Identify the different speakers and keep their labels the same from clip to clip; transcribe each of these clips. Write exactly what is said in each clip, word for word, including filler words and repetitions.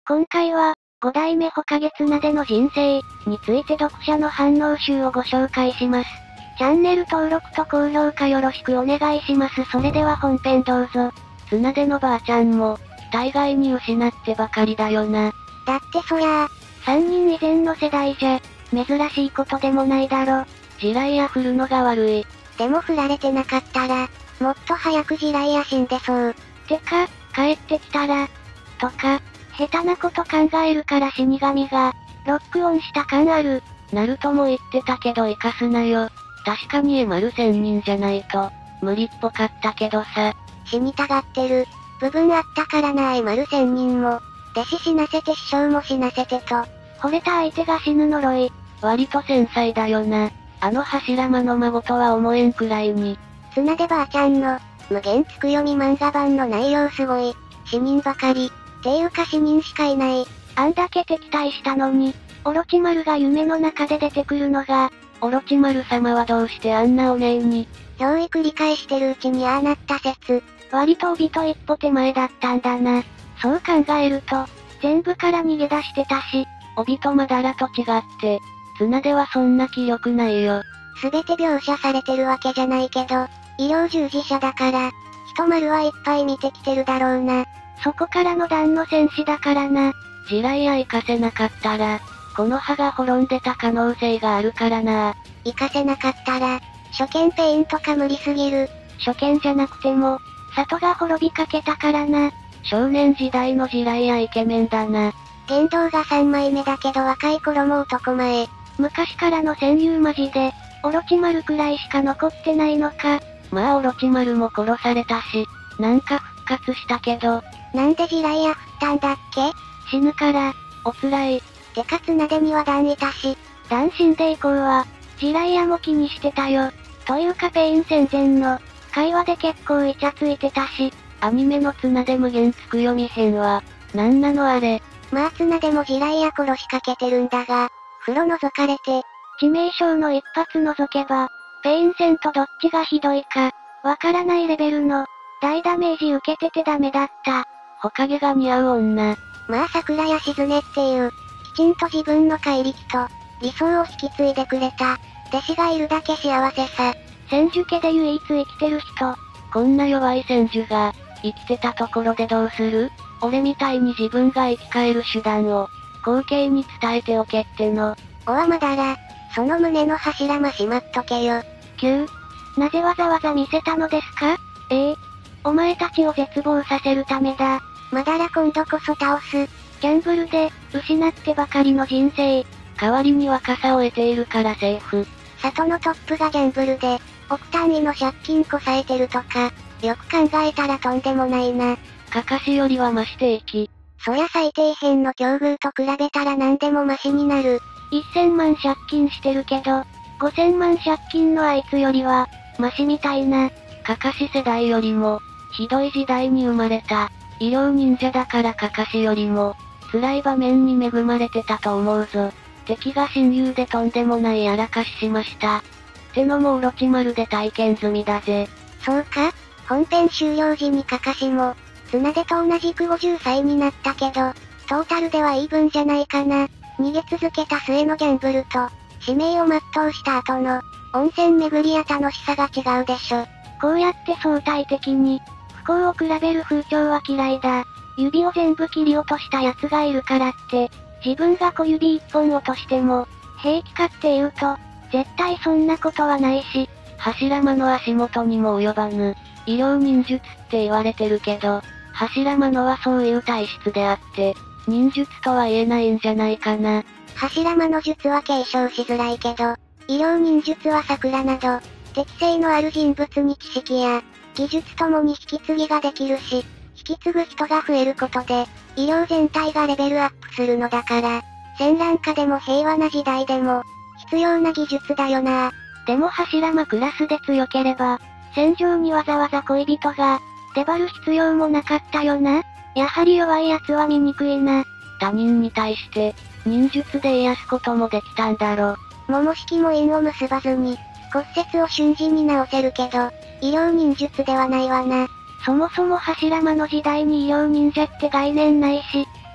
Speaker 1: 今回は、ご代目火影綱での人生について読者の反応集をご紹介します。チャンネル登録と高評価よろしくお願いします。それでは本編どうぞ。
Speaker 2: 綱でのばあちゃんも、大概に失ってばかりだよな。
Speaker 1: だってそりゃあ、さんにん以前の世代じゃ、珍しいことでもないだろ。
Speaker 2: 地雷や振るのが悪い。
Speaker 1: でも振られてなかったら、もっと早く地雷や死んでそう。てか、帰ってきたら、とか、下手なこと考えるから死神が、ロックオンした感ある。
Speaker 2: ナルトも言ってたけど生かすなよ。確かに エム せんにんじゃないと、無理っぽかったけどさ。
Speaker 1: 死にたがってる。部分あったからな エム せんにんも。弟子死なせて師匠も死なせてと。惚れた相手が死ぬ呪い。
Speaker 2: 割と繊細だよな。あの柱間の孫とは思えんくらいに。
Speaker 1: 綱でばあちゃんの、無限つく読み漫画版の内容すごい。死人ばかり。ていうか死人しかいない。あんだけ敵対したのに、オロチマルが夢の中で出てくるのが、
Speaker 2: オロチマル様はどうしてあんなお姉に。
Speaker 1: 教育繰り返してるうちにああなった説。割と帯と一歩手前だったんだな。そう考えると、全部から逃げ出してたし、
Speaker 2: 帯とまだらと違って、綱ではそんな気力ないよ。
Speaker 1: すべて描写されてるわけじゃないけど、医療従事者だから、人丸はいっぱい見てきてるだろうな。そこからの段の戦士だからな。
Speaker 2: 地雷や活かせなかったら、この葉が滅んでた可能性があるからな。
Speaker 1: 活かせなかったら、初見ペインとか無理すぎる。初見じゃなくても、里が滅びかけたからな。
Speaker 2: 少年時代の地雷やイケメンだな。
Speaker 1: 言動がさんまいめだけど若い頃も男前。昔からの戦友マジで、オロチマルくらいしか残ってないのか。
Speaker 2: まあオロチマルも殺されたし、なんか復活したけど。
Speaker 1: なんで地雷や振ったんだっけ？死ぬから。
Speaker 2: おつらい。
Speaker 1: てか綱でにはダンいたし、ダン死んで以降は、地雷やも気にしてたよ。というかペイン戦前の、会話で結構イチャついてたし、
Speaker 2: アニメの綱で無限つく読み編は、なんなのあれ。
Speaker 1: まあ綱でも地雷や殺しかけてるんだが、風呂覗かれて、致命傷の一発除けば、ペイン戦とどっちがひどいか、わからないレベルの、大ダメージ受けててダメだった。
Speaker 2: 火影が似合う女。
Speaker 1: まあ桜やしずねっていう、きちんと自分の怪力と、理想を引き継いでくれた、弟子がいるだけ幸せさ。千住家で唯一生きてる人。
Speaker 2: こんな弱い千住が、生きてたところでどうする？俺みたいに自分が生き返る手段を、後継に伝えておけっての。
Speaker 1: おわまだら、その胸の柱ましまっとけよ。
Speaker 2: きゅう。
Speaker 1: なぜわざわざ見せたのですか？
Speaker 2: ええ。
Speaker 1: お前たちを絶望させるためだ。まだら今度こそ倒す。ギャンブルで、失ってばかりの人生。
Speaker 2: 代わりに若さを得ているからセーフ。
Speaker 1: 里のトップがギャンブルで、億単位の借金こさえてるとか、よく考えたらとんでもないな。
Speaker 2: かかしよりは増していき。
Speaker 1: そりゃ最底辺の境遇と比べたら何でもマシになる。せんまん借金してるけど、ごせんまん借金のあいつよりは、マシみたいな。
Speaker 2: かかし世代よりも、ひどい時代に生まれた。医療忍者だからかかしよりも、辛い場面に恵まれてたと思うぞ。敵が親友でとんでもないやらかししました。ってのもオロチマルで体験済みだぜ。
Speaker 1: そうか？本編終了時にかかしも、綱でと同じくごじゅっさいになったけど、トータルではイーブンじゃないかな。逃げ続けた末のギャンブルと、使命を全うした後の、温泉巡りや楽しさが違うでしょ。こうやって相対的に、不幸を比べる風潮は嫌いだ。指を全部切り落とした奴がいるからって、自分が小指一本落としても、平気かっていうと、絶対そんなことはないし、
Speaker 2: 柱間の足元にも及ばぬ、医療忍術って言われてるけど、柱間のはそういう体質であって、忍術とは言えないんじゃないかな。
Speaker 1: 柱間の術は継承しづらいけど、医療忍術は桜など、適性のある人物に知識や、技術ともに引き継ぎができるし、引き継ぐ人が増えることで、医療全体がレベルアップするのだから、戦乱下でも平和な時代でも、必要な技術だよな。でも柱間クラスで強ければ、戦場にわざわざ恋人が、出張る必要もなかったよな。やはり弱い奴は醜いな。
Speaker 2: 他人に対して、忍術で癒すこともできたんだろ。
Speaker 1: 桃式も因を結ばずに、骨折を瞬時に治せるけど、医療忍術ではないわな。そもそも柱間の時代に医療忍者って概念ないし、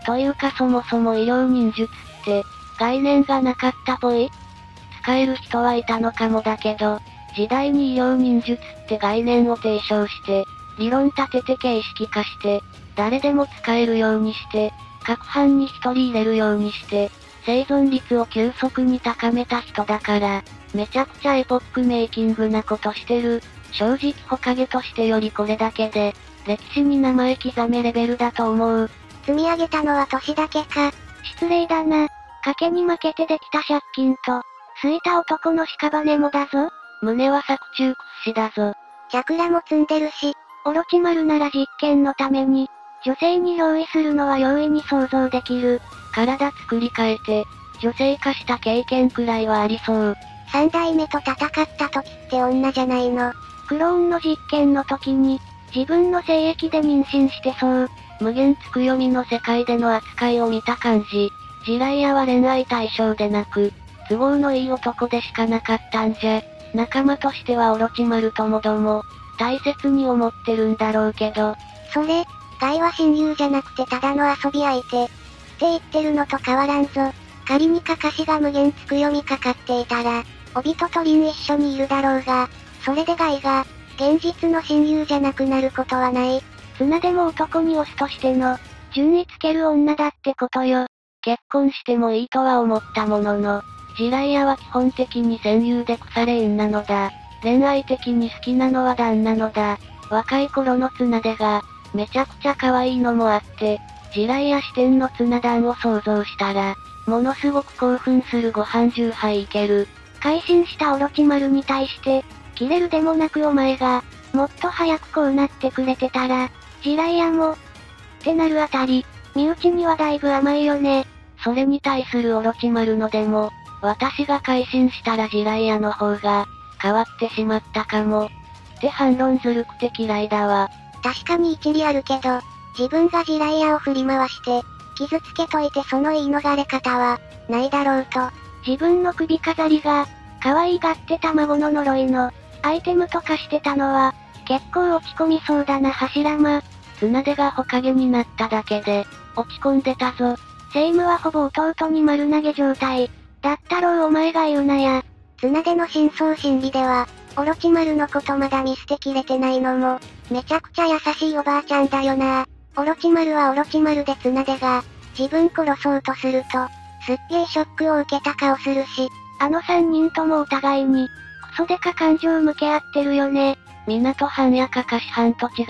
Speaker 2: というかそもそも医療忍術って、概念がなかったっぽい？使える人はいたのかもだけど、時代に医療忍術って概念を提唱して、理論立てて形式化して、誰でも使えるようにして、各班に一人入れるようにして、生存率を急速に高めた人だから、めちゃくちゃエポックメイキングなことしてる。正直ホカゲとしてよりこれだけで、歴史に名前刻めレベルだと思う。
Speaker 1: 積み上げたのは年だけか。
Speaker 3: 失礼だな。賭けに負けてできた借金と、すいた男の屍もだぞ。
Speaker 2: 胸は作中屈指だぞ。
Speaker 1: チャクラも積んでるし、
Speaker 3: オロチマルなら実験のために、女性に憑依するのは容易に想像できる。
Speaker 2: 体作り変えて、女性化した経験くらいはありそう。
Speaker 1: 三代目と戦った時って女じゃないの。
Speaker 3: クローンの実験の時に、自分の精液で妊娠してそう。
Speaker 2: 無限つくよみの世界での扱いを見た感じ。ジライアは恋愛対象でなく、都合のいい男でしかなかったんじゃ。仲間としてはオロチマルともども、大切に思ってるんだろうけど。
Speaker 1: それ、ガイは親友じゃなくてただの遊び相手。って言ってるのと変わらんぞ。仮にカカシが無限つくよみかかっていたら、オビとトリン一緒にいるだろうが、それでガイが、現実の親友じゃなくなることはない。
Speaker 3: 綱でも男にオスとしての、順位つける女だってことよ。
Speaker 2: 結婚してもいいとは思ったものの、ジライアは基本的に戦友で腐れ縁なのだ。恋愛的に好きなのは旦那のだ。若い頃の綱出が、めちゃくちゃ可愛いのもあって、ジライア視点の綱団を想像したら、ものすごく興奮するご飯じゅうはいいける。
Speaker 3: 改心したオロチマルに対して、キレるでもなくお前が、もっと早くこうなってくれてたら、ジライアも、ってなるあたり、身内にはだいぶ甘いよね。
Speaker 2: それに対するオロチマルのでも、私が改心したらジライアの方が、変わってしまったかも。って反論ずるくて嫌いだわ。
Speaker 1: 確かに一理あるけど、自分がジライアを振り回して、傷つけといてその言い逃れ方は、ないだろうと。
Speaker 3: 自分の首飾りが、可愛がって卵の呪いの、アイテムとかしてたのは、結構落ち込みそうだな柱間。
Speaker 2: 綱出がホカゲになっただけで、落ち込んでたぞ。
Speaker 3: セイムはほぼ弟に丸投げ状態。だったろうお前が言うなや。
Speaker 1: 綱出の深層心理では、オロチマルのことまだ見捨てきれてないのも、めちゃくちゃ優しいおばあちゃんだよな。オロチマルはオロチマルで綱出が、自分殺そうとすると、すっげーショックを受けた顔するし、
Speaker 3: あの三人ともお互いに、クソデカ感情向け合ってるよね。
Speaker 2: 港藩やカカシ藩と違って、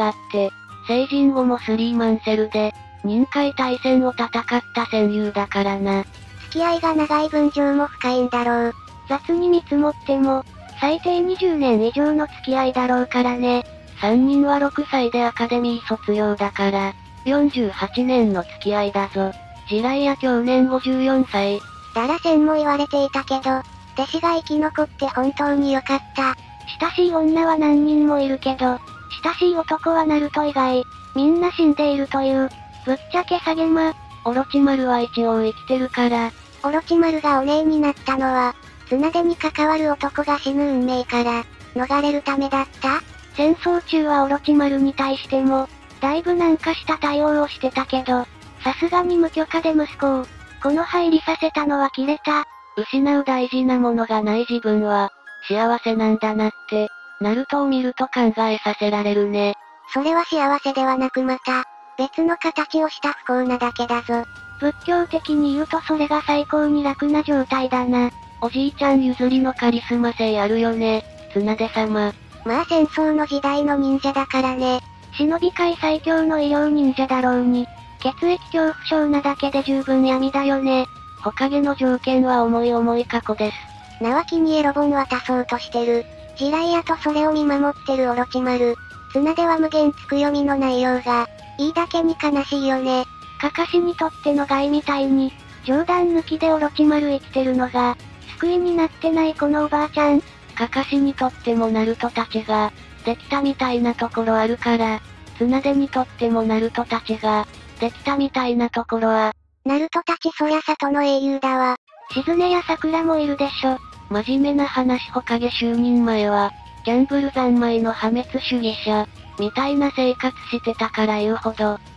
Speaker 2: 成人後もスリーマンセルで、任海大戦を戦った戦友だからな。
Speaker 1: 付き合いが長い分情も深いんだろう。
Speaker 3: 雑に見積もっても、最低にじゅうねん以上の付き合いだろうからね。
Speaker 2: 三人はろくさいでアカデミー卒業だから、よんじゅうはちねんの付き合いだぞ。ジライア去年ごじゅうよんさい。
Speaker 1: ダラセンも言われていたけど、弟子が生き残って本当に良かった。
Speaker 3: 親しい女は何人もいるけど、親しい男はナルト以外、みんな死んでいるという、ぶっちゃけ下げま。
Speaker 2: オロチマルは一応生きてるから。
Speaker 1: オロチマルがお姉になったのは、綱出に関わる男が死ぬ運命から、逃れるためだった？
Speaker 3: 戦争中はオロチマルに対しても、だいぶなんかした対応をしてたけど、さすがに無許可で息子を、この入りさせたのはキレた。
Speaker 2: 失う大事なものがない自分は、幸せなんだなって、ナルトを見ると考えさせられるね。
Speaker 1: それは幸せではなくまた、別の形をした不幸なだけだぞ。
Speaker 3: 仏教的に言うとそれが最高に楽な状態だな。
Speaker 2: おじいちゃん譲りのカリスマ性あるよね、綱出様。
Speaker 1: まあ戦争の時代の忍者だからね。
Speaker 3: 忍び界最強の医療忍者だろうに、血液恐怖症なだけで十分闇だよね。
Speaker 2: ホカゲの条件は重い重い過去です。
Speaker 1: 縄木にエロ本渡そうとしてる。ジライアとそれを見守ってるオロチマル。綱出は無限つくよみの内容が、いいだけに悲しいよね。
Speaker 3: カカシにとっての害みたいに、冗談抜きでオロチマル生きてるのが、救いになってないこのおばあちゃん。
Speaker 2: カカシにとってもナルトたちが、できたみたいなところあるから、綱出にとってもナルトたちが、できたみたいなところは、
Speaker 1: ナルトたちそりゃ里の英雄だわ。
Speaker 3: シズネや桜もいるでしょ。
Speaker 2: 真面目な話ホカゲ就任前は、ギャンブル三昧の破滅主義者、みたいな生活してたから言うほど、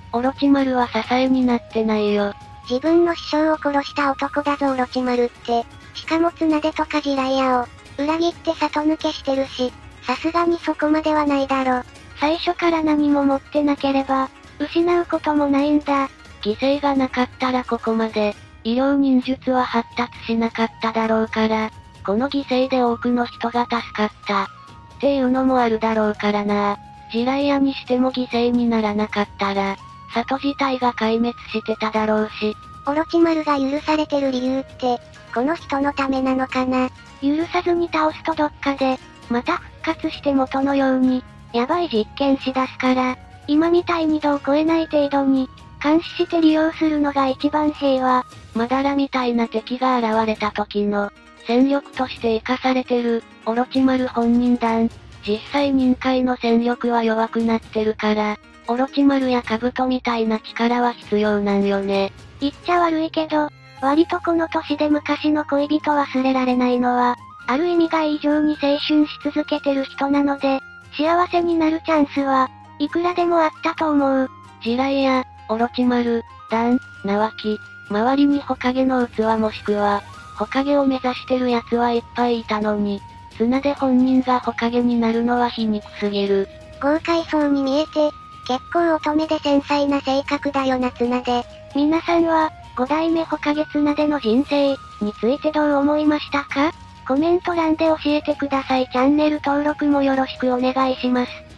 Speaker 2: オロチマルは支えになってないよ。
Speaker 1: 自分の師匠を殺した男だぞオロチマルって。しかも綱手とか地雷屋を、裏切って里抜けしてるし、さすがにそこまではないだろ。
Speaker 3: 最初から何も持ってなければ、失うこともないんだ。
Speaker 2: 犠牲がなかったらここまで、医療忍術は発達しなかっただろうから、この犠牲で多くの人が助かった。っていうのもあるだろうからな。地雷屋にしても犠牲にならなかったら、里自体が壊滅してただろうし。
Speaker 1: オロチマルが許されてる理由って、この人のためなのかな。
Speaker 3: 許さずに倒すとどっかで、また復活して元のように、やばい実験しだすから、今みたいに度を超えない程度に、監視して利用するのが一番平和。
Speaker 2: マダラみたいな敵が現れた時の、戦力として活かされてる、オロチマル本人団。実際任界の戦力は弱くなってるから、オロチマルやカブトみたいな力は必要なんよね。
Speaker 3: 言っちゃ悪いけど、割とこの年で昔の恋人忘れられないのは、ある意味が以上に青春し続けてる人なので、幸せになるチャンスは、いくらでもあったと思う。
Speaker 2: 地雷や、オロチマル、ダン、ナワキ、周りにホカゲの器もしくは、ホカゲを目指してる奴はいっぱいいたのに、綱で本人がホカゲになるのは皮肉すぎる。
Speaker 1: 豪快そうに見えて、結構乙女で繊細な性格だよな綱で。
Speaker 3: 皆さんは、ご代目ホカゲ綱での人生、についてどう思いましたか？コメント欄で教えてください。チャンネル登録もよろしくお願いします。